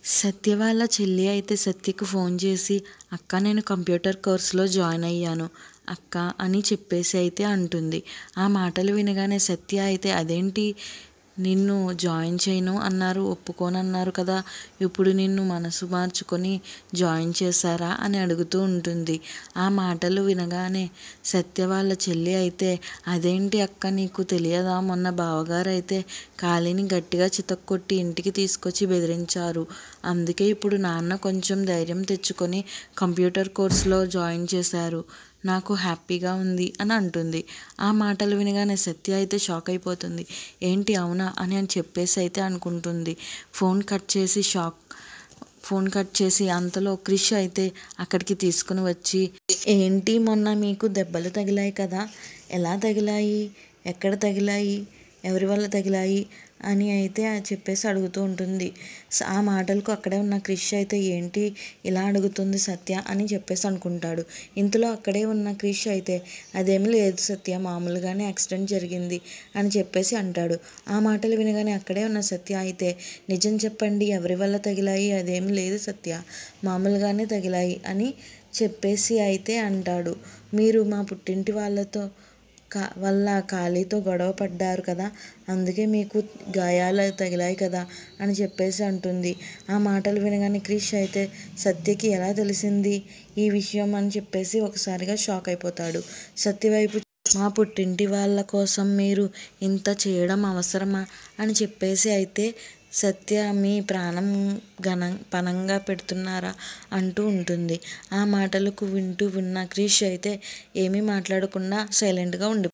సత్య వాళ్ళ చెల్లి అయితే సత్యకు ఫోన్ చేసి, అక్క నేను కంప్యూటర్ కోర్సులో జాయిన్ అయ్యాను అక్క అని చెప్పేసి అయితే అంటుంది. ఆ మాటలు వినగానే సత్య అయితే అదేంటి, నిన్ను జాయిన్ చేయను అన్నారు, ఒప్పుకోనన్నారు కదా, ఇప్పుడు నిన్ను మనసు మార్చుకొని జాయిన్ చేశారా అని అడుగుతూ ఉంటుంది. ఆ మాటలు వినగానే సత్య వాళ్ళ చెల్లి అయితే, అదేంటి అక్క నీకు తెలియదా, మొన్న బావగారు అయితే కాలిని గట్టిగా చితక్కొట్టి ఇంటికి తీసుకొచ్చి బెదిరించారు, అందుకే ఇప్పుడు నాన్న కొంచెం ధైర్యం తెచ్చుకొని కంప్యూటర్ కోర్సులో జాయిన్ చేశారు, నాకు హ్యాపీగా ఉంది అని అంటుంది. ఆ మాటలు వినగానే సత్య అయితే షాక్ అయిపోతుంది. ఏంటి అవునా అని చెప్పేసి అయితే అనుకుంటుంది. ఫోన్ కట్ చేసి అంతలో క్రిష్ అయితే అక్కడికి తీసుకుని వచ్చి, ఏంటి మొన్న మీకు దెబ్బలు తగిలాయి కదా, ఎలా తగిలాయి, ఎక్కడ తగిలాయి, ఎవరి వల్ల తగిలాయి అని అయితే చెప్పేసి అడుగుతూ ఉంటుంది. ఆ మాటలకు అక్కడే ఉన్న క్రిష్ అయితే ఏంటి ఇలా అడుగుతుంది సత్య అని చెప్పేసి అనుకుంటాడు. ఇంతలో అక్కడే ఉన్న క్రిష్ అయితే, అదేమీ లేదు సత్య, మామూలుగానే యాక్సిడెంట్ జరిగింది అని చెప్పేసి అంటాడు. ఆ మాటలు వినగానే అక్కడే ఉన్న సత్య అయితే, నిజం చెప్పండి, ఎవరి వల్ల తగిలాయి, అదేమీ లేదు సత్య, మామూలుగానే తగిలాయి అని చెప్పేసి అయితే అంటాడు. మీరు మా పుట్టింటి వాళ్ళతో వల్ల కాళీతో గొడవ పడ్డారు కదా, అందుకే మీకు గాయాలు తగిలాయి కదా అని చెప్పేసి అంటుంది. ఆ మాటలు వినగానే క్రిష్ అయితే, సత్యకి ఎలా తెలిసింది ఈ విషయం అని చెప్పేసి ఒకసారిగా షాక్ అయిపోతాడు. సత్య వైపు, మా పుట్టింటి వాళ్ళ కోసం మీరు ఇంత చేయడం అవసరమా అని చెప్పేసి అయితే, సత్య మీ ప్రాణం పణంగా పెడుతున్నారా అంటూ ఉంటుంది. ఆ మాటలకు వింటూ ఉన్న క్రిష్ అయితే ఏమీ మాట్లాడకుండా సైలెంట్గా ఉండిపోతాడు.